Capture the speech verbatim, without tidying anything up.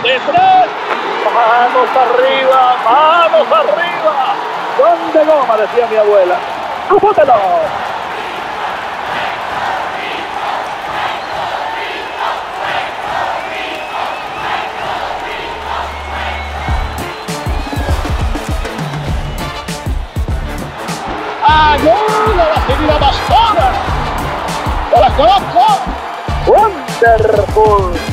de tres. Manos arriba, manos arriba. Son de goma, decía mi abuela. ¡Apúntelo! ¡Ayuda la querida pastora! ¡Te la conozco! ¡Wonderful!